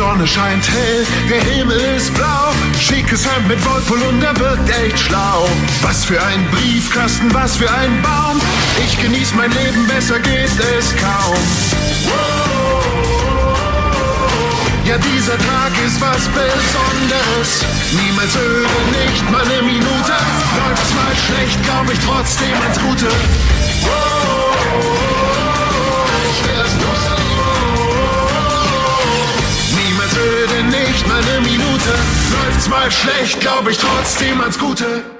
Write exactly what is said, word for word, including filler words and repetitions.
Sonne scheint hell, der Himmel ist blau. Schickes Hemd mit Wollpolunder wirkt echt schlau. Was für ein Briefkasten, was für ein Baum. Ich genieß mein Leben, besser geht es kaum. Ja, dieser Tag ist was Besonderes. Niemals öde, nicht mal eine Minute. Läuft's mal schlecht, glaub ich trotzdem ans Gute. Niemals öde, nicht mal eine Minute. Läuft's mal schlecht, glaub ich trotzdem ans Gute.